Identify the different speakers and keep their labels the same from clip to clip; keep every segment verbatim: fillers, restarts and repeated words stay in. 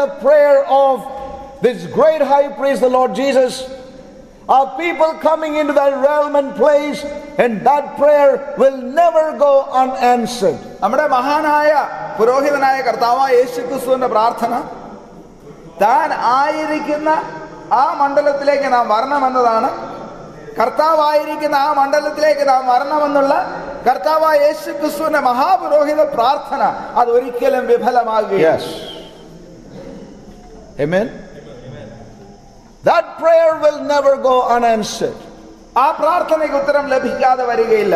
Speaker 1: the prayer of this great high priest, the Lord Jesus, are people coming into that realm and place, and that prayer will never go unanswered.
Speaker 2: നമ്മുടെ മഹാനായ പുരോഹിതനായ കർത്താവായ യേശുക്രിസ്തുവിന്റെ പ്രാർത്ഥന താൻ ആയിരിക്കുന്ന ആ മണ്ഡലത്തിലേക്ക് നാം വരണമെന്നതാണ്. കർത്താവായിരിക്കുന്ന ആ മണ്ഡലത്തിലേക്ക് നാം വരണമെന്നുള്ള കർത്താവായ യേശുക്രിസ്തുവിന്റെ മഹാപുരോഹിത പ്രാർത്ഥന അത് ഒരിക്കലും വിഫലമാകുകയില്ല.
Speaker 1: Yes. Amen. That prayer will never go unanswered.
Speaker 2: ആ പ്രാർത്ഥനയ്ക്ക് ഉത്തരം ലഭിക്കാതെ വരികയില്ല.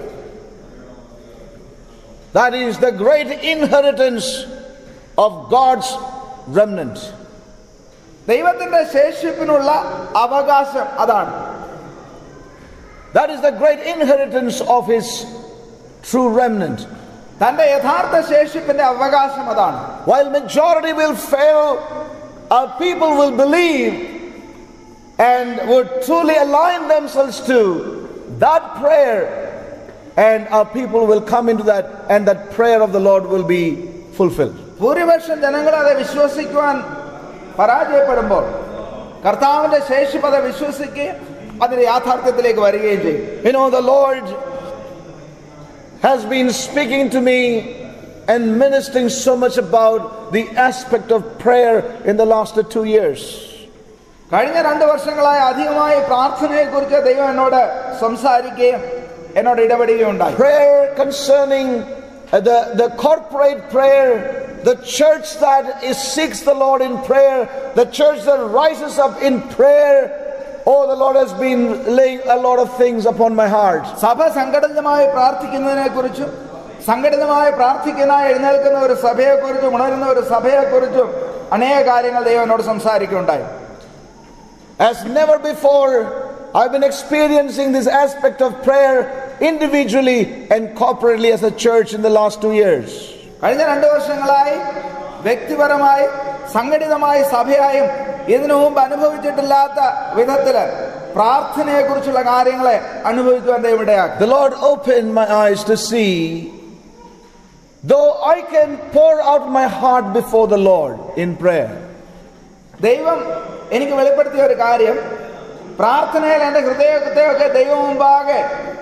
Speaker 1: That is the great inheritance of God's remnant.
Speaker 2: ദൈവത്തിന്റെ ശേഷിപ്പിനുള്ള അവകാശം അതാണ്.
Speaker 1: That is the great inheritance of his true remnant.
Speaker 2: തന്റെ യഥാർത്ഥ ശേഷിപ്പിന്റെ അവകാശം അതാണ്.
Speaker 1: While majority will fail, our people will believe and would truly align themselves to that prayer, and our people will come into that, and that prayer of the Lord will be fulfilled.
Speaker 2: ഭൂരിപക്ഷം ജനങ്ങൾ അത് വിശ്വസിക്കുവാൻ പരാജയപ്പെടുമ്പോൾ കർത്താവിന്റെ ശേഷിപ്പ് അത് വിശ്വസിക്കുകയും അതിന്റെ യാഥാർത്ഥ്യത്തിലേക്ക് വരികയും ചെയ്യും.
Speaker 1: You know, the Lord has been speaking to me and ministering so much about the aspect of prayer in the last two years.
Speaker 2: കഴിഞ്ഞ രണ്ട് വർഷങ്ങളായി അധികമായി പ്രാർത്ഥനയെ കുറിച്ച് ദൈവം എന്നോട് സംസാരിക്കുകയും എന്നോട് ഇടപെടുകയുണ്ടായി.
Speaker 1: Prayer concerning the the corporate prayer, the church that is seeks the Lord in prayer, the church that rises up in prayer. Oh, the Lord has been laying a lot of things upon my heart.
Speaker 2: സഭ സംഘടിതമായി പ്രാർത്ഥിക്കുന്നതിനെ കുറിച്ചും സംഘടിതമായി പ്രാർത്ഥിക്കുന്ന എഴുന്നേൽക്കുന്ന ഒരു സഭയെ കുറിച്ചും ഉണരുന്ന ഒരു സഭയെ കുറിച്ചും അനേക കാര്യങ്ങൾ ദൈവം എന്നോട് സംസാരിക്കുകയുണ്ടായി.
Speaker 1: As never before, I've been experiencing this aspect of prayer individually and corporately as a church in the last two years.
Speaker 2: കഴിഞ്ഞ രണ്ട് വർഷങ്ങളായി വ്യക്തിപരമായി സംഘടിതമായി സഭയായും ഇതിനു മുമ്പ് അനുഭവിച്ചിട്ടില്ലാത്ത വിധത്തില് പ്രാർത്ഥനയെ കുറിച്ചുള്ള കാര്യങ്ങളെ അനുഭവിക്കുവാൻ ഇവിടെയാക്കി.
Speaker 1: The Lord opened my eyes to see, though I can pour out my heart before the Lord in prayer.
Speaker 2: ദൈവം എനിക്ക് വെളിപ്പെടുത്തിയ ഒരു കാര്യം, പ്രാർത്ഥനയിൽ എൻ്റെ ഹൃദയത്തെയൊക്കെ ദൈവം മുമ്പാകെ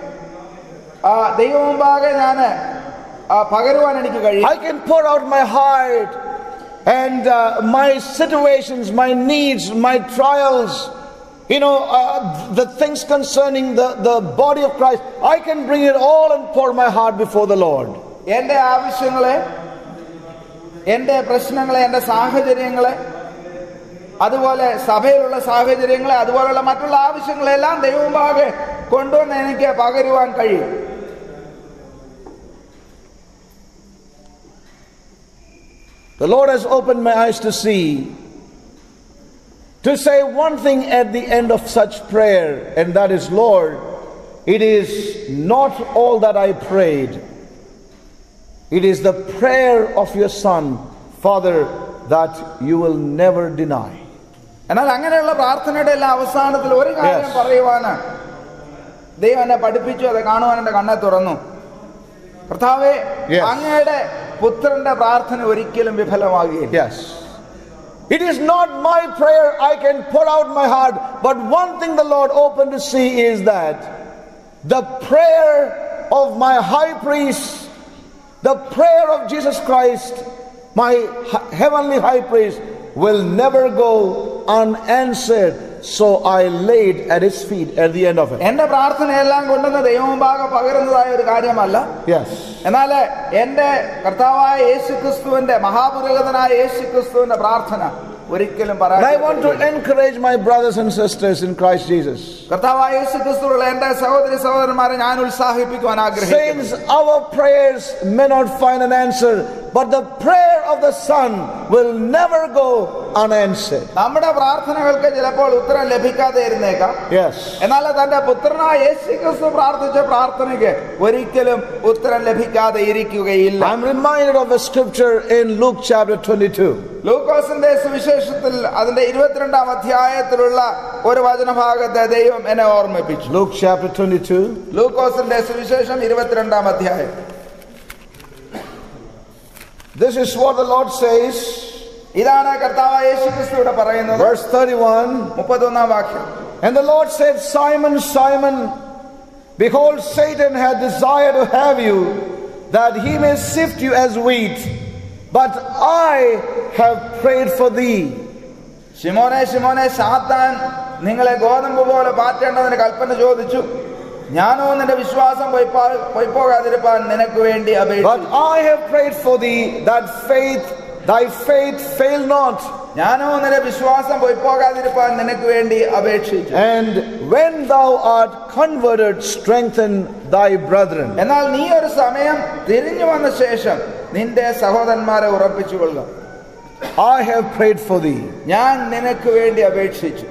Speaker 2: ദൈവം മുമ്പാകെ ഞാൻ പകരുവാൻ എനിക്ക് കഴിയും.
Speaker 1: I can pour out my heart and uh, my situations, my needs, my trials, you know, uh, the things concerning the, the body of Christ. I can bring it all and pour my heart before the Lord.
Speaker 2: എൻ്റെ ആവശ്യങ്ങളെ, എൻ്റെ പ്രശ്നങ്ങളെ, എൻ്റെ സാഹചര്യങ്ങളെ, അതുപോലെ സഭയിലുള്ള സാഹചര്യങ്ങളെ, അതുപോലുള്ള മറ്റുള്ള ആവശ്യങ്ങളെല്ലാം ദൈവമുമ്പാകെ കൊണ്ടുവന്ന് എനിക്ക് പകരുവാൻ കഴിയും.
Speaker 1: The Lord has opened my eyes to see, to say one thing at the end of such prayer, and that is, Lord, it is not all that I prayed. It is the prayer of your Son, Father, that you will never deny.
Speaker 2: എന്നാൽ അങ്ങനെയുള്ള പ്രാർത്ഥനയുടെ എല്ലാ അവസാനത്തിൽ ഒരു കാര്യം പറയുവാന് ദൈവം എന്നെ പഠിപ്പിച്ചു, അത് കാണുവാൻ എന്റെ കണ്ണെ തുറന്നു. കർത്താവേ, അങ്ങയുടെ പുത്രന്റെ പ്രാർത്ഥന ഒരിക്കലും വിഫലമാകുകയില്ല.
Speaker 1: Yes. It is not my prayer I can pour out my heart, but one thing the Lord opened to see is that the prayer of my high priest, the prayer of Jesus Christ, my heavenly high priest, will never go unanswered. So I laid at his feet at the end of it.
Speaker 2: എന്റെ പ്രാർത്ഥനയെല്ലാം കൊണ്ടുവന്ന് ദൈവമുമ്പാകെ പകരുന്നതായ ഒരു കാര്യമല്ല.
Speaker 1: Yes.
Speaker 2: എന്നാൽ എന്റെ കർത്താവായ യേശുക്രിസ്തുവിന്റെ മഹാപുരോഹിതനായ യേശുക്രിസ്തുവിന്റെ പ്രാർത്ഥന ഒരിക്കലും പറയാൻ.
Speaker 1: I want to encourage my brothers and sisters in Christ Jesus.
Speaker 2: കർത്താവായ യേശുക്രിസ്തുവിലുള്ള എന്റെ സഹോദരി സഹോദരന്മാരെ ഞാൻ ഉത്സാഹിപ്പിക്കുവാൻ ആഗ്രഹിക്കുന്നു.
Speaker 1: Saints, our prayers may not find an answer, but the prayer of the Son will never go unanswered.
Speaker 2: നമ്മുടെ പ്രാർത്ഥനകൾക്ക് ചിലപ്പോൾ ഉത്തരം ലഭിക്കാതെ ഇരുന്നേക്കാം.
Speaker 1: Yes.
Speaker 2: എന്നാൽ തന്റെ പുത്രനായ യേശുക്രിസ്തു പ്രാർത്ഥിച്ച പ്രാർത്ഥനയ്ക്ക് ഒരിക്കലും ഉത്തരം ലഭിക്കാതെ ഇരിക്കുകയില്ല.
Speaker 1: I'm reminded of a scripture in Luke chapter twenty-two.
Speaker 2: ലൂക്കോസിന്റെ സുവിശേഷത്തിൽ അതിന്റെ ഇരുപത്തിരണ്ടാം അധ്യായത്തിലുള്ള ഒരു വചനഭാഗത്തെ ദൈവം എന്നെ ഓർമ്മിപ്പിച്ചു.
Speaker 1: Luke chapter twenty-two.
Speaker 2: ലൂക്കോസിന്റെ സുവിശേഷം ഇരുപത്തിരണ്ടാം അധ്യായം.
Speaker 1: This is what the Lord says.
Speaker 2: ഇതാണ് കർത്താവായ യേശുക്രിസ്തു ഇവിടെ പറയുന്നത്.
Speaker 1: Verse thirty-one.
Speaker 2: മുപ്പത്തൊന്നാം വാക്യം.
Speaker 1: And the Lord said, Simon, Simon, behold, Satan hath desired to have you, that he may sift you as wheat. But I have prayed for thee.
Speaker 2: ശിമോനെ ശിമോനെ സാത്താൻ നിങ്ങളെ ഗോതമ്പ് പോലെ പാറ്റേണ്ടതിന് കൽപ്പന ചോദിച്ചു. ഞാനോ നിന്റെ വിശ്വാസം പൊയ്പോകാതിരിപ്പാൻ നിനക്ക് വേണ്ടി അപേക്ഷിച്ചു.
Speaker 1: But I have prayed for thee, that faith thy faith fail not.
Speaker 2: ഞാനോ നിന്റെ വിശ്വാസം പൊയ്പോകാതിരിപ്പാൻ നിനക്ക് വേണ്ടി അപേക്ഷിച്ചു.
Speaker 1: And when thou art converted, strengthen thy brethren.
Speaker 2: എന്നാൽ നീ ഒരു സമയം തിരിഞ്ഞു വന്ന ശേഷം നിന്റെ സഹോദരന്മാരെ ഉറപ്പിച്ചുകൊള്ളുക.
Speaker 1: I have prayed for thee.
Speaker 2: ഞാൻ നിനക്ക് വേണ്ടി അപേക്ഷിച്ചു.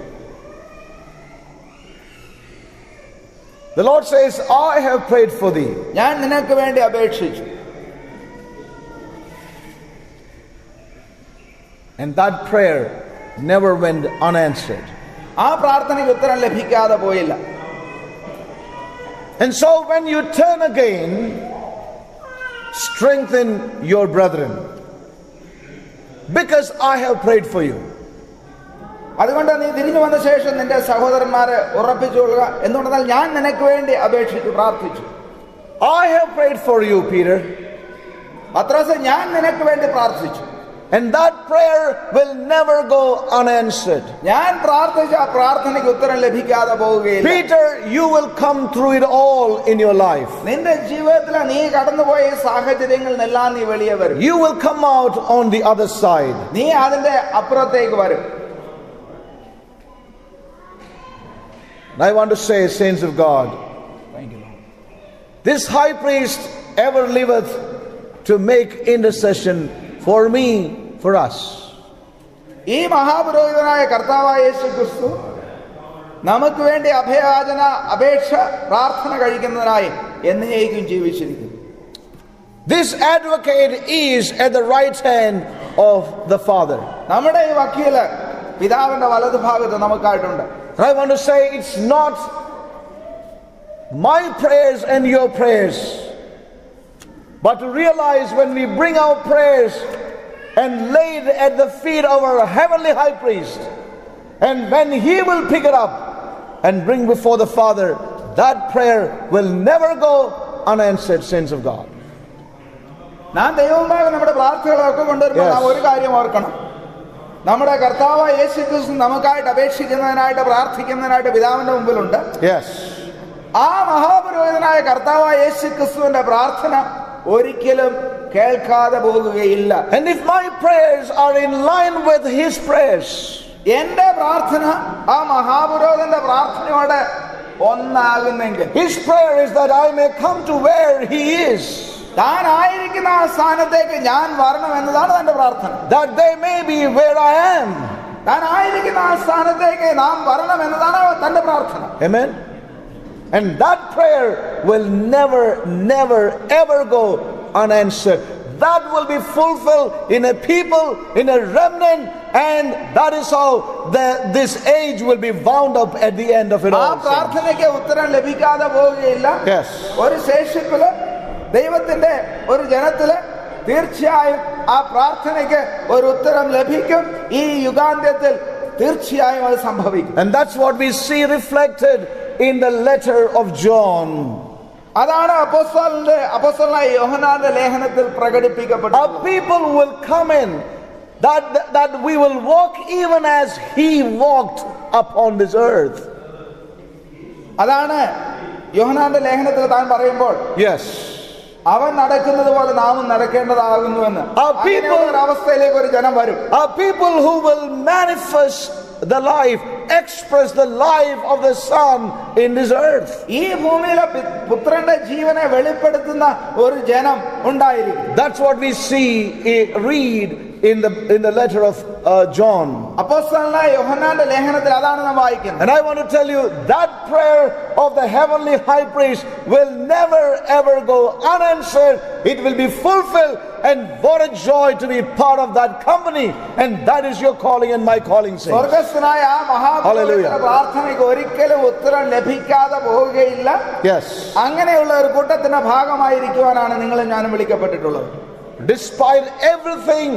Speaker 1: The Lord says, I have prayed for thee.
Speaker 2: ഞാൻ നിനക്ക് വേണ്ടി അപേക്ഷിച്ചു.
Speaker 1: And that prayer never went unanswered.
Speaker 2: ആ പ്രാർത്ഥനയ്ക്ക് ഉത്തരം ലഭിക്കാതെ പോയില്ല.
Speaker 1: And so when you turn again, strengthen your brethren, because I have prayed for you.
Speaker 2: അതുകൊണ്ട് നീ തിരിഞ്ഞു വന്ന ശേഷം നിന്റെ സഹോദരന്മാരെ ഉറപ്പിച്ചുകൊള്ളുക. എന്തുകൊണ്ടെന്നാൽ ഞാൻ നിനക്ക് വേണ്ടി അപേക്ഷിച്ചു, പ്രാർത്ഥിച്ചു.
Speaker 1: I have prayed for you, Peter.
Speaker 2: പത്രോസേ, ഞാൻ നിനക്ക് വേണ്ടി പ്രാർത്ഥിച്ചു.
Speaker 1: And that prayer will never go unanswered.
Speaker 2: ഞാൻ പ്രാർത്ഥിച്ച ആ പ്രാർത്ഥനയ്ക്ക് ഉത്തരം ലഭിക്കാതെ പോവുകയില്ല.
Speaker 1: Peter, you will come through it all in your life.
Speaker 2: നിന്റെ ജീവിതത്തിൽ നീ കടന്നുപോയ സാഹചര്യങ്ങളിൽ നിന്നെല്ലാം നീ വെളിയെ വരും.
Speaker 1: You will come out on the other side.
Speaker 2: നീ അതിന്റെ അപ്പുറത്തേക്ക് വരും.
Speaker 1: I want to say, saints of God,
Speaker 2: Thank you, Lord.
Speaker 1: This high priest ever liveth to make intercession for me, for us.
Speaker 2: ഈ മഹാപുരോഹിതനായ കർത്താവായ യേശുക്രിസ്തു നമുക്ക് വേണ്ടി അഭയാചന അപേക്ഷ പ്രാർത്ഥന കഴിക്കുന്നതിനായി എന്നേക്കും ജീവിച്ചിരിക്കുന്നു.
Speaker 1: This advocate is at the right hand of the Father.
Speaker 2: നമ്മുടെ ഈ വക്കീല് പിതാവിന്റെ വലതുഭാഗത്ത് നമുക്കായിട്ടുണ്ട്.
Speaker 1: I want to say, it's not my prayers and your prayers, but to realize when we bring our prayers and lay it at the feet of our heavenly high priest, and when he will pick it up and bring before the Father, that prayer will never go unanswered, saints of God.
Speaker 2: നാം ദൈവമുമ്പാകെ നമ്മുടെ പ്രാർത്ഥനകളൊക്കെ കൊണ്ടുവരുമ്പോൾ നാം ഒരു കാര്യം ഓർക്കണം. നമ്മുടെ കർത്താവായ യേശുക്രിസ്തു നമുക്കായിട്ട് അപേക്ഷിക്കുന്നതിനായിട്ട് പ്രാർത്ഥിക്കുന്നതിനായിട്ട് പിതാവിന്റെ മുമ്പിലുണ്ട്.
Speaker 1: Yes.
Speaker 2: ആ മഹാപുരോഹിതനായ കർത്താവായ യേശുക്രിസ്തുവിന്റെ പ്രാർത്ഥന ഒരിക്കലും കേൾക്കാതെ പോകുകയില്ല.
Speaker 1: And if my prayers are in line with his prayers,
Speaker 2: എന്റെ പ്രാർത്ഥന ആ മഹാപുരോഹിതന്റെ പ്രാർത്ഥനയോട് ഒന്നാകുന്നെങ്കിൽ,
Speaker 1: his prayer is that I may come to where he is,
Speaker 2: താൻ ആയിരിക്കുന്ന ആ സ്ഥാനത്തേക്ക് ഞാൻ വരണം എന്നതാണ് തന്റെ പ്രാർത്ഥന.
Speaker 1: that they may be where I am.
Speaker 2: താൻ ആയിരിക്കുന്ന ആ സ്ഥാനത്തേക്ക് നാം വരണം എന്നതാണ് തന്റെ പ്രാർത്ഥന.
Speaker 1: Amen. And that prayer will never, never, ever go unanswered. That will be fulfilled in a people, in a remnant, and that is how the, this age will be wound up at the end of it all.
Speaker 2: ആ പ്രാർത്ഥനയ്ക്ക് ഉത്തരം ലഭിക്കാതെ പോവുകയില്ല.
Speaker 1: Yes.
Speaker 2: ഒരു ശേഷിപ്പില് ദൈവത്തിന്റെ ഒരു ജനത്തില് തീർച്ചയായും ആ പ്രാർത്ഥനയ്ക്ക് ഒരു ഉത്തരം ലഭിക്കും. ഈ യുഗാന്ത്യത്തിൽ തീർച്ചയായും അത് സംഭവിക്കും.
Speaker 1: And that's what we see reflected in the letter of John.
Speaker 2: അതാണ് അപ്പോസ്തലന്റെ അപ്പോസ്തലനായ യോഹന്നാന്റെ ലേഖനത്തിൽ പ്രകടിപ്പിക്കപ്പെട്ടത്.
Speaker 1: Our people will come in, that that we will walk even as he walked upon this earth.
Speaker 2: അതാണ് യോഹന്നാന്റെ ലേഖനത്തിൽ താൻ പറയുമ്പോൾ,
Speaker 1: Yes.
Speaker 2: അവൻ നടക്കുന്നത് പോലെ നാമും നടക്കേണ്ടതാകുന്നുവെന്ന്. ഒരു അവസ്ഥയിലേക്ക് ഒരു ജനം വരും.
Speaker 1: Our people who will manifest the life, express the life of the Son in this earth.
Speaker 2: ഈ ഭൂമിയിലെ പുത്രന്റെ ജീവനെ വെളിപ്പെടുത്തുന്ന ഒരു ജനം ഉണ്ടായിരിക്കും.
Speaker 1: That's what we see, read in the in the letter of uh, John.
Speaker 2: അപ്പോസ്തലനായ യോഹന്നാന്റെ ലേഖനത്തിൽ അതാണ് നാം വായിക്കുന്നത്.
Speaker 1: And I want to tell you that prayer of the heavenly high priest will never ever go unanswered. It will be fulfilled, and what a joy to be part of that company. And that is your calling and my calling, saints.
Speaker 2: സ്വർഗ്ഗസ്ഥനായ ആ മഹാപുരോഹിതന്റെ പ്രാർത്ഥനയ്ക്ക് ഒരിക്കലും ഉത്തരം ലഭിക്കാതെ പോവുകയില്ല.
Speaker 1: Yes.
Speaker 2: അങ്ങനെയുള്ള ഒരു കൂട്ടത്തിന്റെ ഭാഗമായിരിക്കുവാനാണ് നിങ്ങളും ഞാനും വിളിക്കപ്പെട്ടിട്ടുള്ളത്.
Speaker 1: Despite everything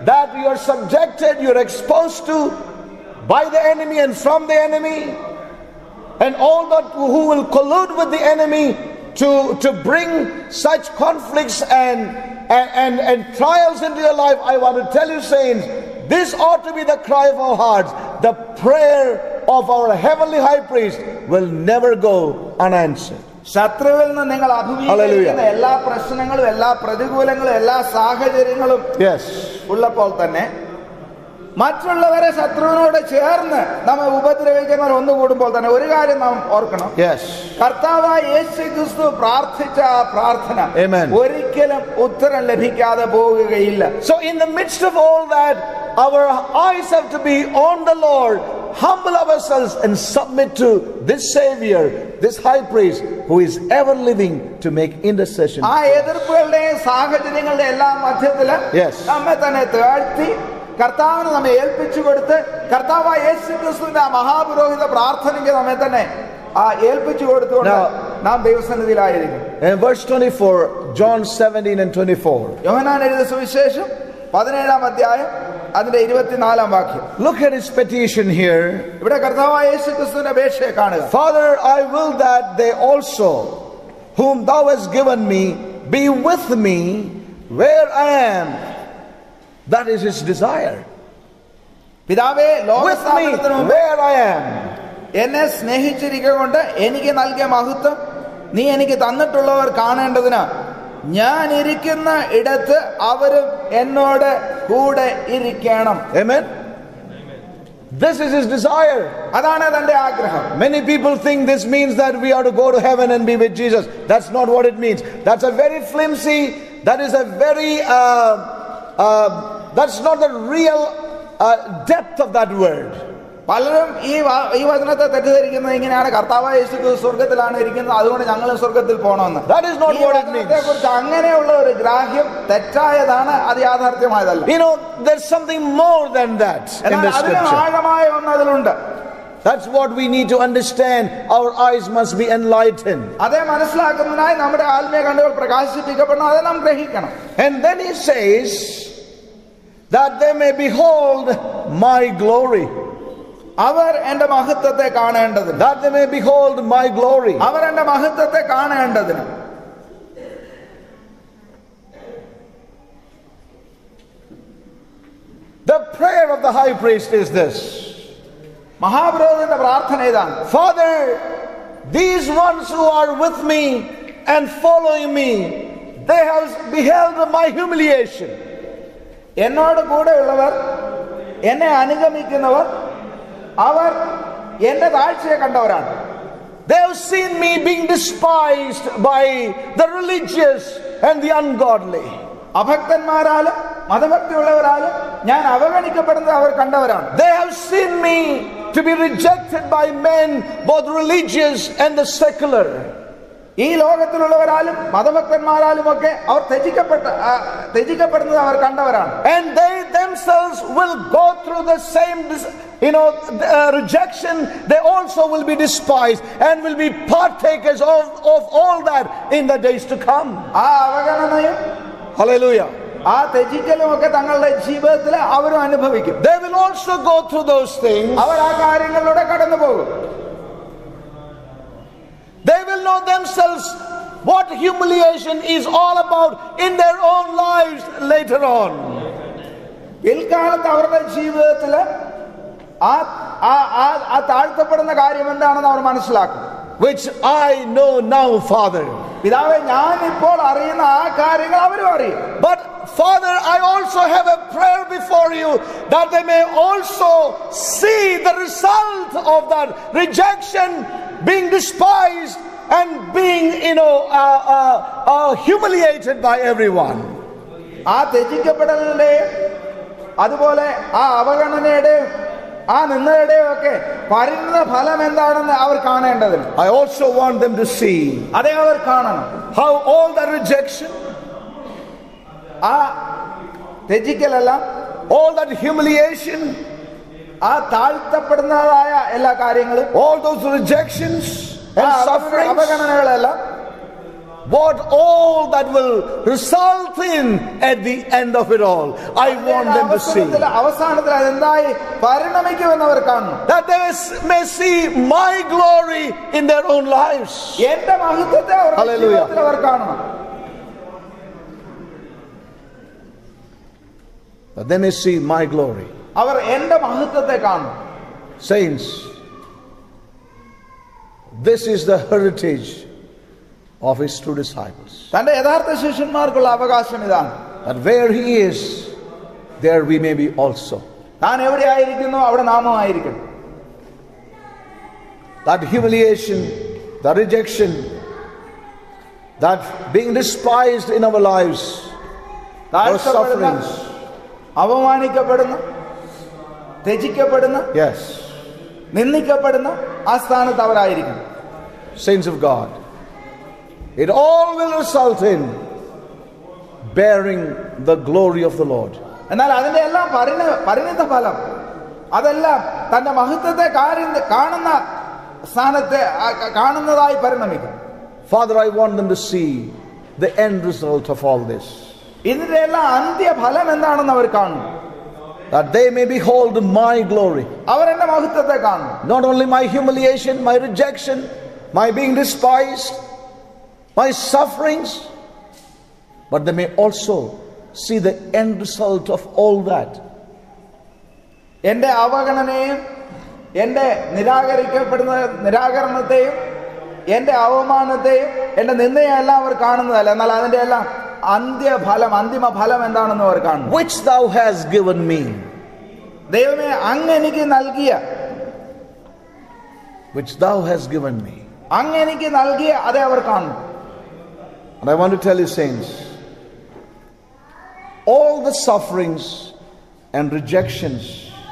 Speaker 1: that you are subjected, you are exposed to by the enemy and from the enemy, and all that who will collude with the enemy to, to bring such conflicts and, and, and, and trials into your life. I want to tell you, saints, this ought to be the cry of our hearts. The prayer of our heavenly high priest will never go unanswered.
Speaker 2: ശത്രുവിൽ നിന്ന് നിങ്ങൾ അഭിമുഖീകരിക്കുന്ന എല്ലാ പ്രശ്നങ്ങളും എല്ലാ പ്രതികൂലങ്ങളും എല്ലാ സാഹചര്യങ്ങളും ഉള്ളപ്പോൾ തന്നെ മറ്റുള്ളവരെ ശത്രുവിനോട് ചേർന്ന് നമ്മെ ഉപദ്രവിക്കുന്നവർ ഒന്നുകൂടുമ്പോൾ തന്നെ ഒരു കാര്യം നാം ഓർക്കണം. കർത്താവായ യേശു ക്രിസ്തു പ്രാർത്ഥിച്ച ആ പ്രാർത്ഥന ഒരിക്കലും ഉത്തരം ലഭിക്കാതെ പോകുകയില്ല.
Speaker 1: So in the midst of all that, our eyes have to be on the Lord. Humble ourselves and submit to this Savior, this High Priest, who is ever living to make intercession.
Speaker 2: ആ എതിർപ്പുകളുടെയും സാഹചര്യങ്ങളുടെ എല്ലാം മധ്യത്തില് നമ്മെ തന്നെ താഴ്ത്തി കർത്താവിന് നമ്മെ ഏൽപ്പിച്ചു കൊടുത്ത് കർത്താവായ യേശു ക്രിസ്തുവിന്റെ ആ മഹാപുരോഹിത പ്രാർത്ഥനയ്ക്ക് നമ്മെ തന്നെ ആ ഏൽപ്പിച്ചു കൊടുത്തുകൊണ്ട് നാം ദൈവസന്നിധിയിലായിരിക്കും.
Speaker 1: In verse twenty-four, John seventeen and twenty-four.
Speaker 2: യോഹന്നാൻ എഴുതിയ സുവിശേഷം പതിനേഴാം അധ്യായം അതിന്റെ ഇരുപത്തിനാലാം വാക്യം.
Speaker 1: Look at his petition here.
Speaker 2: ഇവിടെ കർത്താവായ യേശു ക്രിസ്തുവിന്റെ അപേക്ഷയെ കാണുക.
Speaker 1: Father, I will that they also whom thou hast given me be with me where I am. That is his desire.
Speaker 2: പിതാവേ,
Speaker 1: ലോകസ്ഥാപനത്തിനു മുമ്പ് where I am.
Speaker 2: എന്നെ സ്നേഹിച്ചിരിക്കൊണ്ട് എനിക്ക് നൽകിയ മഹത്വം നീ എനിക്ക് തന്നിട്ടുള്ളവർ കാണേണ്ടതിന് ഞാൻ ഇരിക്കുന്ന ഇടത്ത് അവരും എന്നോട് കൂടെ ഇരിക്കണം.
Speaker 1: Amen. This is his desire.
Speaker 2: അതാണ് തന്റെ ആഗ്രഹം.
Speaker 1: Many people think this means that we are to go to heaven and be with Jesus. That's not what it means. That's a very flimsy, that is a very uh, uh, that's not the real uh, depth of that word.
Speaker 2: പലരും ഈ ഈ വചനത്തെ തെറ്റിദ്ധരിക്കുന്നത് ഇങ്ങനെയാണ്, കർത്താവായ യേശു സ്വർഗ്ഗത്തിലാണ് ഇരിക്കുന്നത്, അതുകൊണ്ട് ഞങ്ങളും സ്വർഗ്ഗത്തിൽ പോകണമെന്ന്.
Speaker 1: That is not what it means.
Speaker 2: കുറിച്ച് അങ്ങനെയുള്ള ഒരു ഗ്രാഹ്യം തെറ്റായതാണ്, അത് യാഥാർത്ഥ്യമായതല്ല.
Speaker 1: You know, there's something more than that in the scripture.
Speaker 2: ആഴമായ ഒന്ന് അതിലുണ്ട്.
Speaker 1: That's what we need to understand. Our eyes must be enlightened.
Speaker 2: അതേ മനസ്സിലാക്കുന്നതിനായി നമ്മുടെ ആത്മീയ കണ്ണുകൾ പ്രകാശിപ്പിക്കപ്പെടണം, അത് നാം ഗ്രഹിക്കണം.
Speaker 1: And then he says that they may behold my glory.
Speaker 2: അവർ എന്റെ മഹത്വത്തെ കാണേണ്ടതിന്.
Speaker 1: That they may behold my glory.
Speaker 2: അവർ എന്റെ മഹത്വത്തെ കാണേണ്ടതിന്.
Speaker 1: The prayer of the high priest is this.
Speaker 2: മഹാപുരോഹിതന്റെ പ്രാർത്ഥന ഇതാണ്.
Speaker 1: Father, these ones who are with me and following me, they have beheld my humiliation.
Speaker 2: എന്നോട് കൂടെയുള്ളവർ, എന്നെ അനുഗമിക്കുന്നവർ, അവർ എന്റെ താഴ്ചയെ കണ്ടവരാണ്.
Speaker 1: They have seen me being despised by the religious and the ungodly.
Speaker 2: അഭക്തന്മാരാലും മതഭക്തിയുള്ളവരാലും ഞാൻ അവഗണിക്കപ്പെടുന്നത് അവർ കണ്ടവരാണ്.
Speaker 1: They have seen me to be rejected by men, both religious and the secular.
Speaker 2: ഈ ലോകത്തിലുള്ളവരാലും മതഭക്തന്മാരാലും ഒക്കെ അവർ ത്യജിക്കപ്പെട്ട ത്യജിക്കപ്പെടുന്നത് അവർ കണ്ടവരാണ്.
Speaker 1: And they themselves will go through the same, you know, uh, rejection. They also will be despised and will be partakers of, of all that in the days to come.
Speaker 2: ആ അവഗണനയും
Speaker 1: hallelujah
Speaker 2: ആ ത്യജിക്കലും ഒക്കെ തങ്ങളുടെ ജീവിതത്തിൽ അവരും അനുഭവിക്കും.
Speaker 1: They will also go through those things.
Speaker 2: അവർ ആ കാര്യങ്ങളിലൂടെ കടന്നു പോകും.
Speaker 1: They will know themselves what humiliation is all about in their own lives later on.
Speaker 2: പിൽക്കാലത്ത് അവരുടെ ജീവിതത്തിൽ ആ ആ താഴ്ത്തപ്പെടുന്ന കാര്യം എന്താണെന്ന് അവർ മനസ്സിലാക്കും.
Speaker 1: Which I know now, Father.
Speaker 2: പിതാവേ, ഞാൻ ഇപ്പോൾ അറിയുന്ന ആ കാര്യങ്ങൾ അവരും അറിയും.
Speaker 1: But Father, I also have a prayer before you that they may also see the result of that rejection, being despised and being, you know, uh, uh, uh, humiliated by everyone.
Speaker 2: ആ ത്യജിക്കപ്പെടലിന്റെ അതുപോലെ ആ അവഗണനയുടെ ആ നിന്ദയുടെയും ഒക്കെ പരിണിത ഫലം എന്താണെന്ന് അവർ കാണേണ്ടതിന്.
Speaker 1: I also want them to see
Speaker 2: അതേ അവർ കാണണം.
Speaker 1: how all the rejection,
Speaker 2: ആ ത്യജിക്കലല്ല,
Speaker 1: all that humiliation,
Speaker 2: ആ താഴ്ത്തപ്പെടുന്നതായ എല്ലാ കാര്യങ്ങളും,
Speaker 1: all those rejections and suffering,
Speaker 2: അവഗണനകളെല്ലാം
Speaker 1: what all that will result in at the end of it all. I want them to see.
Speaker 2: അവസാനത്തിൽ അതെന്തായി പരിണമിക്കുമെന്ന് അവർ കാണുന്നു.
Speaker 1: That they may see my glory in their own lives.
Speaker 2: എന്റെ മഹത്വത്തെ അവരുടെ ജീവിതത്തിൽ അവർ കാണണം.
Speaker 1: That they may see my glory.
Speaker 2: അവർ എന്റെ മഹത്വത്തെ കാണണം.
Speaker 1: Saints, this is the heritage of his true disciples.
Speaker 2: തന്റെ യഥാർത്ഥ ശിഷ്യന്മാർക്കുള്ള അവകാശം ഇതാണ്.
Speaker 1: That where he is, there we may be also.
Speaker 2: താൻ എവിടെ ആയിരിക്കുന്നു അവിടെ നാമും ആയിരിക്കണം.
Speaker 1: That humiliation, the rejection, that being despised in our lives, our sufferings,
Speaker 2: അവമാനിക്കപ്പെടുന്ന, ത്യജിക്കപ്പെടുന്ന,
Speaker 1: yes,
Speaker 2: നിന്ദിക്കപ്പെടുന്ന ആ സ്ഥാനത്ത് അവരായിരിക്കും.
Speaker 1: Saints of God, it all will result in bearing the glory of the Lord.
Speaker 2: എന്നാൽ അതിന്റെ എല്ലാം പരിണിത ഫലം അതെല്ലാം തന്റെ മഹത്വത്തെ കാണുന്ന സ്ഥാനത്തെ കാണുന്നതായി പരിണമിക്കും.
Speaker 1: Father, I want them to see the end result of all this.
Speaker 2: ഇതിന്റെ എല്ലാം അന്ത്യ ഫലം എന്താണെന്ന് അവർ കാണുന്നു.
Speaker 1: That they may behold my glory.
Speaker 2: അവർ എന്റെ മഹത്വത്തെ കാണുന്നു.
Speaker 1: Not only my humiliation, my rejection, my being despised, my sufferings, but they may also see the end result of all that.
Speaker 2: എന്റെ അവഗണനയും എന്റെ നിരാകരിക്കപ്പെടുന്ന നിരാകരണത്തെയും എന്റെ അവമാനത്തെയും എന്റെ നിന്ദയും എല്ലാം അവർ കാണുന്നതല്ല, എന്നാൽ അതിന്റെ എല്ലാം അന്ത്യഫലം അന്തിമ ഫലം എന്താണെന്ന് അവർ കാണുന്നു.
Speaker 1: Which thou hast given me.
Speaker 2: ദൈവമേ അങ്ങ് എനിക്ക് നൽകിയ,
Speaker 1: which thou hast given me.
Speaker 2: അങ്ങ് എനിക്ക് നൽകിയ അതേ അവർ കാണുന്നു.
Speaker 1: And I want to tell you, saints, all the sufferings and rejections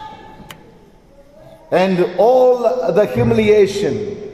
Speaker 1: and all the humiliation,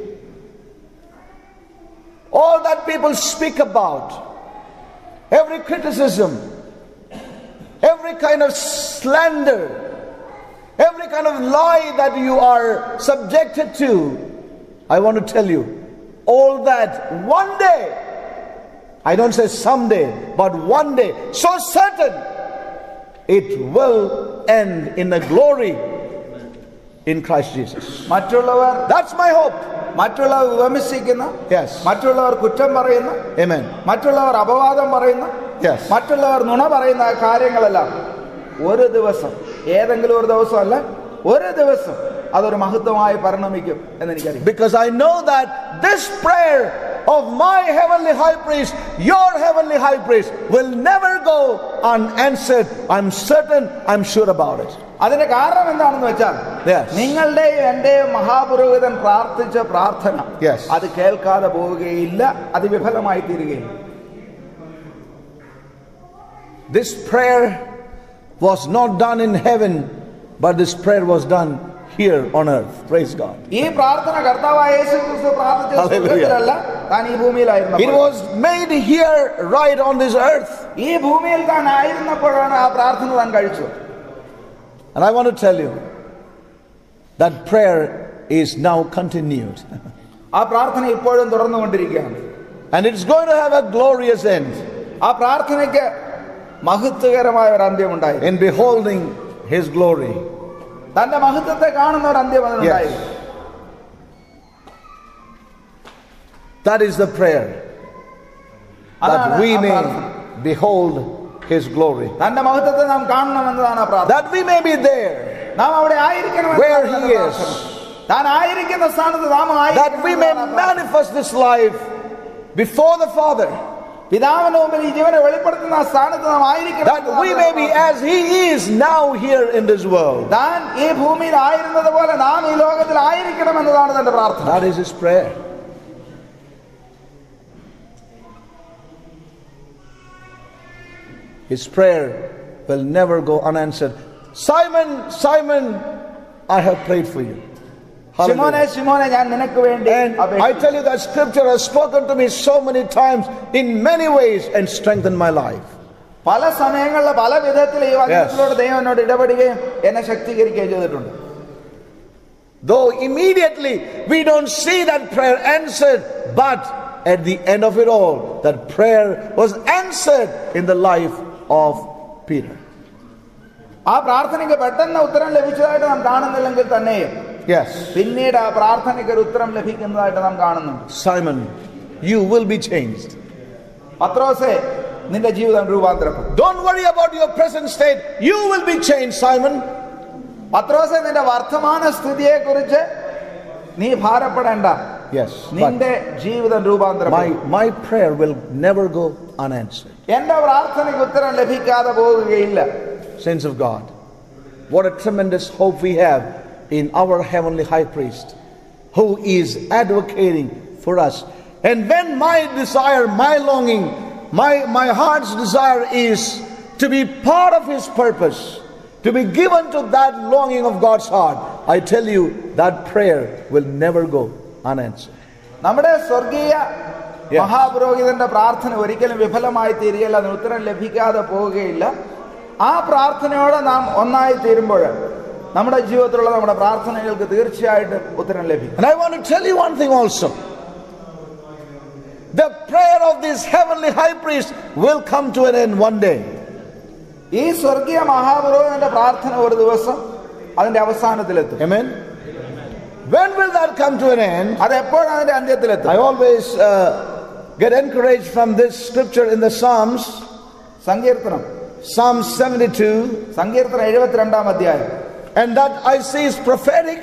Speaker 1: all that people speak about, every criticism, every kind of slander, every kind of lie that you are subjected to, I want to tell you, all that one day, I don't say someday, but one day, so certain, it will end in the glory in Christ Jesus.
Speaker 2: മറ്റുള്ളവർ,
Speaker 1: that's my hope.
Speaker 2: മറ്റുള്ളവർ വിമർശിക്കുന്ന,
Speaker 1: yes,
Speaker 2: മറ്റുള്ളവർ കുറ്റം പറയുന്ന,
Speaker 1: amen,
Speaker 2: മറ്റുള്ളവർ അപവാദം പറയുന്ന,
Speaker 1: yes,
Speaker 2: മറ്റുള്ളവർ നുണ പറയുന്ന കാര്യങ്ങളെല്ലാം ഒരു ദിവസം, ഏതെങ്കിലും ഒരു ദിവസം അല്ല, ഒരു ദിവസം അതൊരു മഹത്വമായി പരിണമിക്കും എന്ന് എനിക്കറിയാം.
Speaker 1: Because I know that this prayer of my heavenly high priest, your heavenly high priest, will never go unanswered. I'm certain, I'm sure about it.
Speaker 2: അതിന്റെ കാരണം എന്താണെന്ന് വെച്ചാൽ, നിങ്ങളുടെയും എന്റെയും മഹാപുരോഹിതൻ പ്രാർത്ഥിച്ച പ്രാർത്ഥന അത് കേൾക്കാതെ പോവുകയില്ല, അത് വിഫലമായി തീരുകയില്ല.
Speaker 1: This prayer was not done in heaven, but this prayer was done here on earth. Praise God.
Speaker 2: ഈ പ്രാർത്ഥന കർത്താവായ യേശുക്രിസ്തു പ്രാർത്ഥിച്ച സ്വർഗ്ഗത്തിലല്ല, താൻ ഈ ഭൂമിയിലായിരുന്നു.
Speaker 1: It was made here, right on this earth.
Speaker 2: ഈ ഭൂമിയിൽ താൻ ആയിരുന്നപ്പോഴാണ് ആ പ്രാർത്ഥന താൻ കഴിച്ചത്.
Speaker 1: And I want to tell you that prayer is now continued.
Speaker 2: ആ പ്രാർത്ഥന ഇപ്പോഴും തുടർന്നുകൊണ്ടിരിക്കുകയാണ്.
Speaker 1: And it's going to have a glorious end.
Speaker 2: ആ പ്രാർത്ഥനയ്ക്ക് മഹത്വകരമായ ഒരു അന്ത്യം ഉണ്ടായി.
Speaker 1: In beholding his glory.
Speaker 2: തന്റെ മഹത്വത്തെ കാണുന്ന ഒരു അന്ത്യം അതിനുണ്ടായി.
Speaker 1: That is the prayer. That we may behold his glory.
Speaker 2: തന്റെ മഹത്വത്തെ നാം കാണണമെന്നതാണ് ആ പ്രാർത്ഥന.
Speaker 1: That we may be there.
Speaker 2: നാം അവിടെ ആയിരിക്കണം.
Speaker 1: Where he is.
Speaker 2: താൻ ആയിരിക്കുന്ന സ്ഥാനത്ത് നാം ആയിരിക്കണം.
Speaker 1: That we may manifest this life before the Father.
Speaker 2: പിതാവിന്റെ മുമ്പിൽ ഈ ജീവനെ വെളിപ്പെടുത്തുന്ന സ്ഥാനത്ത് നാം ആയിരിക്കണം.
Speaker 1: That we may be as he is now here in this world.
Speaker 2: താൻ ഈ ഭൂമിയിൽ ആയിരുന്നത് പോലെ നാം ഈ ലോകത്തിൽ ആയിരിക്കണം എന്നതാണ് തന്റെ പ്രാർത്ഥന.
Speaker 1: That is his prayer. His prayer will never go unanswered. Simon, Simon, I have prayed for you.
Speaker 2: Simone, Simone, ഞാൻ നിനക്ക് വേണ്ടി
Speaker 1: അപേക്ഷിക്കുന്നു. I tell you that scripture has spoken to me so many times in many ways and strengthened my life.
Speaker 2: പല സമയങ്ങളിൽ പല വിധത്തിൽ ഈ വചനത്തിലൂടെ ദൈവം എന്നോട് ഇടപെടുകയും എന്നെ ശക്തീകരിക്കുകയും ചെയ്തിട്ടുണ്ട്.
Speaker 1: Though immediately we don't see that prayer answered, but at the end of it all, that prayer was answered in the life of Peter.
Speaker 2: ആ പ്രാർത്ഥനയ്ക്ക് പെട്ടെന്ന് ഉത്തരം ലഭിച്ചതായിട്ട് നാം കാണുന്നില്ലെങ്കിൽ തന്നെയും
Speaker 1: Yes.
Speaker 2: പിന്നീട് ആ പ്രാർത്ഥനയ്ക്ക് ഒരു ഉത്തരം ലഭിക്കുന്നതായിട്ട് നാം കാണുന്നുണ്ട്.
Speaker 1: Simon, you will be changed.
Speaker 2: പത്രോസേ, നിന്റെ ജീവിതം രൂപാന്തരപ്പെടും.
Speaker 1: Don't worry about your present state. You will be changed, Simon.
Speaker 2: പത്രോസേ, നിന്റെ വർത്തമാന സ്ഥിതിയെ കുറിച്ച് നീ ഭാരപ്പെടേണ്ട.
Speaker 1: Yes.
Speaker 2: നിന്റെ ജീവിതം രൂപാന്തരപ്പെടും.
Speaker 1: My my prayer will never go unanswered.
Speaker 2: എന്റെ പ്രാർത്ഥനയ്ക്ക് ഉത്തരം ലഭിക്കാതെ പോകുകയില്ല.
Speaker 1: Saints of God, what a tremendous hope we have in our heavenly high priest, who is advocating for us. And when my desire, my longing, my my heart's desire is to be part of his purpose, to be given to that longing of God's heart, I tell you that prayer will never go unanswered.
Speaker 2: നമ്മുടെ സ്വർഗീയ മഹാപുരോഹിതന്റെ പ്രാർത്ഥന ഒരിക്കലും വിഫലമായി തീരുകയില്ല, അതിന് ഉത്തരം ലഭിക്കാതെ പോവുകയില്ല. ആ പ്രാർത്ഥനയോടെ നാം ഒന്നായി തീരുമ്പോൾ നമ്മുടെ ജീവിതത്തിലുള്ള നമ്മുടെ പ്രാർത്ഥനകൾക്ക് തീർച്ചയായിട്ടും ഉത്തരം ലഭിക്കും.
Speaker 1: And I want to tell you one thing also. The prayer of this heavenly high priest will come to an end one day.
Speaker 2: ഈ സ്വർഗീയ മഹാപുരോഹിതന്റെ പ്രാർത്ഥന ഒരു ദിവസം അതിന്റെ അവസാനത്തിലെത്തും.
Speaker 1: Amen. When will that come to an end?
Speaker 2: അത് എപ്പോഴാണ് അതിന്റെ അന്ത്യത്തിലെത്തും?
Speaker 1: I always uh, get encouraged from this scripture in the Psalms.
Speaker 2: സങ്കീർത്തനം
Speaker 1: Psalm seventy-two.
Speaker 2: സങ്കീർത്തനം എഴുപത്തിരണ്ടാം അധ്യായം.
Speaker 1: And that I see is prophetic.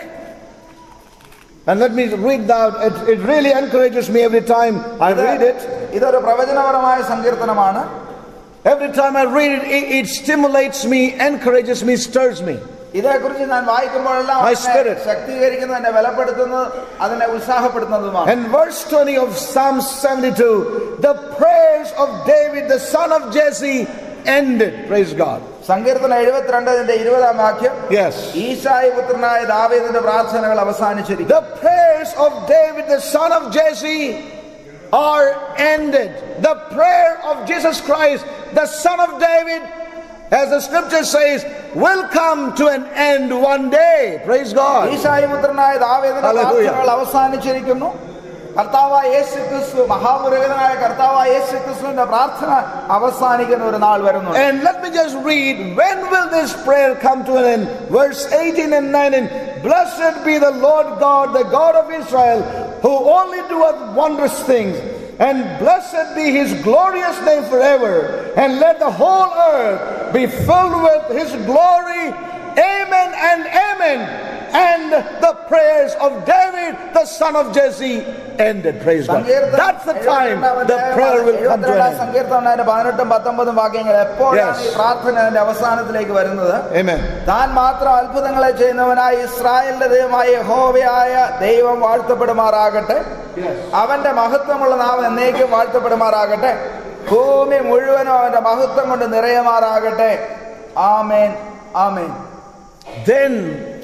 Speaker 1: And let me read that. It, it really encourages me every time I read it.
Speaker 2: ഇതൊരു പ്രവചനപരമായ സങ്കീർത്തനമാണ്.
Speaker 1: Every time I read it, it, it stimulates me, encourages me, stirs me.
Speaker 2: ഇതേക്കുറിച്ച് ഞാൻ വായിക്കുമ്പോഴെല്ലാം
Speaker 1: My spirit.
Speaker 2: ശക്തീകരിക്കുന്നത്, എന്നെ ബലപ്പെടുത്തുന്നത്, അതിനെ ഉത്സാഹപ്പെടുത്തുന്നതുമാണ്.
Speaker 1: And verse twenty of Psalm seventy-two, the prayers of David, the son of Jesse, ended. Praise God.
Speaker 2: സങ്കീർത്തനം എഴുപത്തിരണ്ടിന്റെ ഇരുപതാം വാക്യം.
Speaker 1: Yes.
Speaker 2: ഈശായി പുത്രനായ ദാവീദിന്റെ പ്രാർത്ഥനകൾ അവസാനിച്ചിരിക്കുന്നു.
Speaker 1: The prayers of David, the son of Jesse, are ended. The prayer of Jesus Christ, the son of David, as the scripture says, will come to an end one day. Praise God.
Speaker 2: ഈശായി പുത്രനായ ദാവീദിന്റെ പ്രാർത്ഥനകൾ അവസാനിച്ചിരിക്കുന്നു. കർത്താവായ യേശു ക്രിസ്തു, മഹാപുരോഹിതനായ കർത്താവായ യേശു ക്രിസ്തുവിന്റെ പ്രാർത്ഥന അവസാനിക്കുന്ന ഒരു നാൾ വരുന്നു.
Speaker 1: And let me just read, when will this prayer come to an end? Verse eighteen and nineteen. Blessed be the Lord God, the God of Israel, who only doeth wondrous things, and blessed be his glorious name forever, and let the whole earth be filled with his glory. Amen and amen. And the prayers of David, the son of Jesse, ended. Praise God. That's the time the prayer will come to an end.
Speaker 2: സങ്കീർത്തനം പതിനെട്ടും പത്തൊമ്പതും വാക്യങ്ങൾ എപ്പോഴാണ് ഈ പ്രാർത്ഥന അതിന്റെ അവസാനത്തിലേക്ക് വരുന്നത്?
Speaker 1: Amen.
Speaker 2: താൻ മാത്രം അത്ഭുതങ്ങളെ ചെയ്യുന്നവനായ ഇസ്രായേലിന്റെ ദൈവമായ യഹോവയായ ദൈവം വാഴ്ത്തപ്പെടുമാറാകട്ടെ. അവന്റെ മഹത്വമുള്ള നാമം എന്നേക്കും വാഴ്ത്തപ്പെടുമാറാകട്ടെ. ഭൂമി മുഴുവനും അവന്റെ മഹത്വം കൊണ്ട് നിറയുമാറാകട്ടെ. ആമേൻ, ആമേൻ.
Speaker 1: Then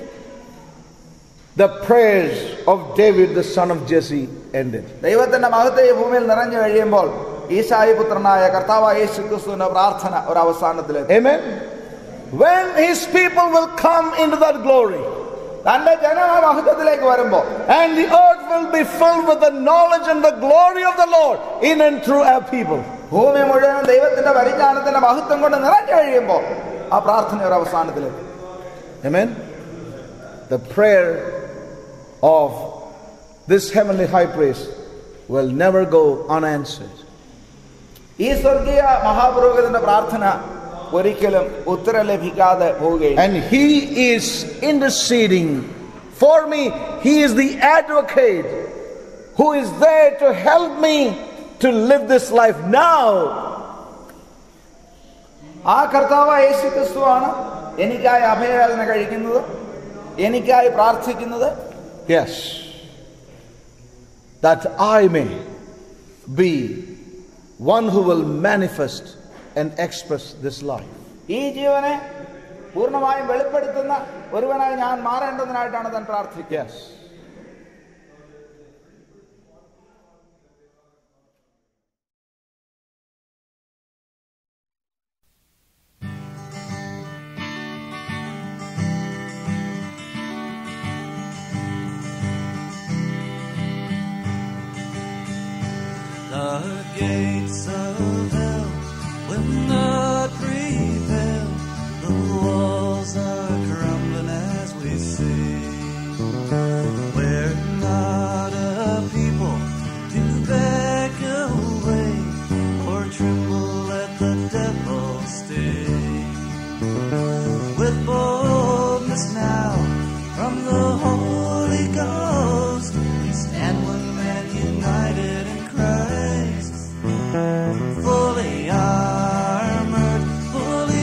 Speaker 1: the prayers of David, the son of Jesse, ended.
Speaker 2: ദൈവത്തിന്റെ മഹത്വം ഈ ഭൂമിയിൽ നിറഞ്ഞു കഴിയുമ്പോൾ ഈശായി പുത്രനായ കർത്താവായ യേശു ക്രിസ്തുവിന്റെ പ്രാർത്ഥന ഒരു അവസാനത്തിലെത്തും.
Speaker 1: Amen. When his people will come into that glory,
Speaker 2: തന്റെ ജനം മഹത്വത്തിലേക്ക് വരുമ്പോൾ,
Speaker 1: and the earth will be filled with the knowledge and the glory of the Lord in and through our people.
Speaker 2: ഭൂമി മുഴുവൻ ദൈവത്തിന്റെ പരിജ്ഞാനത്തിന്റെ മഹത്വം കൊണ്ട് നിറഞ്ഞു കഴിയുമ്പോൾ ആ പ്രാർത്ഥന ഒരു അവസാനത്തിലെത്തും.
Speaker 1: Amen. The prayer of this heavenly high priest will never go unanswered.
Speaker 2: ഈ സ്വർഗീയ മഹാപുരോഹിതന്റെ പ്രാർത്ഥന ഒരിക്കലും ഉത്തരം ലഭിക്കാതെ പോവുകയില്ല.
Speaker 1: And he is interceding for me. He is the advocate who is there to help me to live this life now.
Speaker 2: ആ കർത്താവായ യേശു ക്രിസ്തുവാണ് എനിക്കായി അഭയയാചന കഴിക്കുന്നത്, എനിക്കായി പ്രാർത്ഥിക്കുന്നത്.
Speaker 1: Yes, that I may be one who will manifest and express this life.
Speaker 2: ഈ ജീവനെ പൂർണ്ണമായും വെളിപ്പെടുത്തുന്ന ഒരുവനായി ഞാൻ മാറേണ്ടതിനായിട്ടാണ് താൻ പ്രാർത്ഥിക്കുക.
Speaker 1: Yes.
Speaker 3: The gates of hell will not prevail. The walls are crumbling as we sing. We're not a people to back away or tremble at the devil's sting. With boldness now from the Holy Ghost, we stand one man united in Christ, fully armored, fully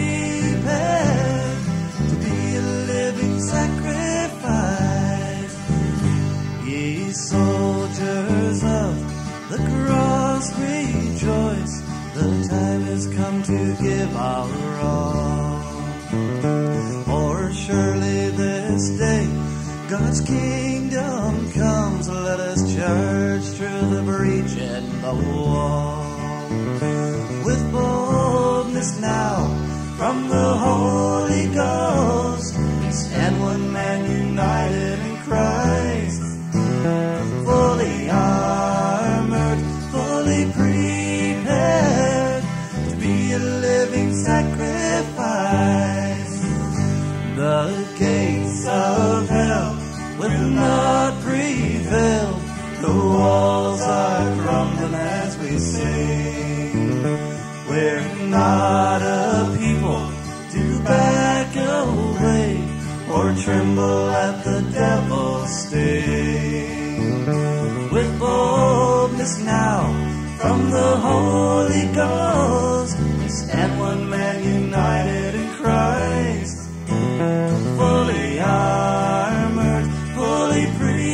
Speaker 3: prepared to be a living sacrifice. Ye soldiers of the cross, rejoice, the time has come to give our all. For surely this day God's kingdom comes. Let us charge through the breach in the wall. With boldness now from the Holy Ghost, we stand one man united in Christ, fully armored, fully prepared to be a living sacrifice. The gates of hell will not prevail. The walls are crumbling as we sing. We're not a people to back away or tremble at the devil's sting. With boldness now from the Holy Ghost, we stand one man united in Christ, fully armored, fully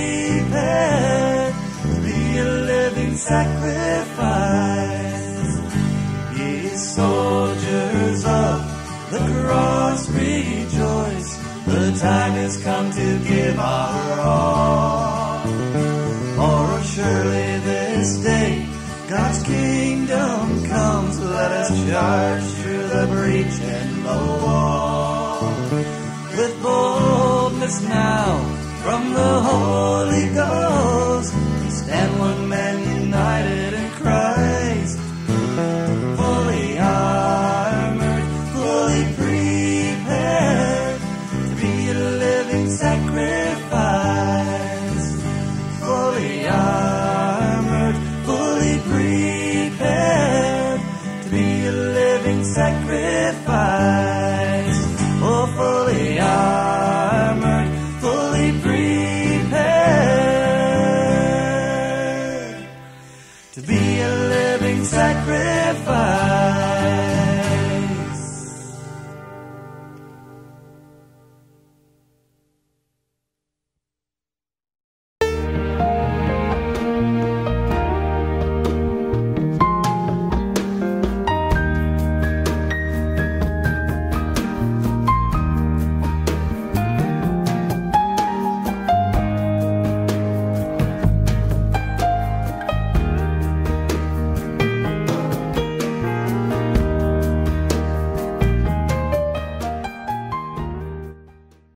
Speaker 3: prepared to be a living sacrifice. Ye soldiers of the cross, rejoice, the time has come to give our all. For surely this day God's kingdom comes. Let us charge through the breach in the wall. With boldness now from the Holy Ghost, we stand one man united in Christ, fully armored, fully prepared to be a living sacrifice. Fully armored, fully prepared to be a living sacrifice. Oh, fully armored, fully prepared to be a living sacrifice.